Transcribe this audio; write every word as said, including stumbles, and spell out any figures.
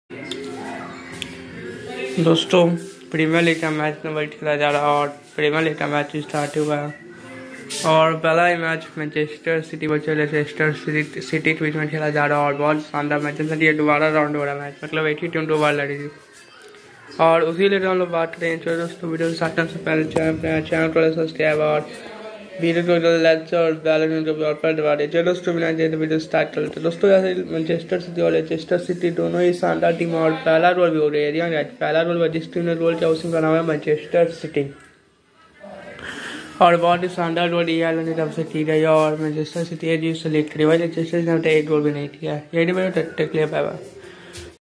दोस्तों premier league का match नंबर खेला जा रहा है और प्रीमियर लीग का मैच स्टार्ट हुआ है और पहला ही मैच मैनचेस्टर सिटी बचे लेस्टर सिटी के बीच में खेला जा रहा है और बहुत शानदार मैच है। ये दोबारा राउंड हो रहा है मैच, मतलब एक ही टीम दो बार लड़ी थी और उसी लिए हम लोग बात करें। चलो दोस्तों, वीडियो स्टार्ट करने से पहले चैनल चैनल को सब्सक्राइब और वीडियो को लाइक और बेल आइकन को पर दबा दें। चलो दोस्तों, बिना देर वीडियो स्टार्ट करते हैं। दोस्तों यहाँ मैनचेस्टर सिटी और लेस्टर सिटी दोनों ही शानदार टीम और पहला रोल भी हो रही है। पहला रोल जिस टीम ने रोल किया उसी का नाम है मैनचेस्टर सिटी और बहुत ही शानदार रोल ये वालों ने तरफ से की गई और मैनचेस्टर सिटी जी सेलेक्ट करी हुई। लेस्टर सिटी ने एक गोल भी नहीं किया। यही मेरे टेक प्ले पाया।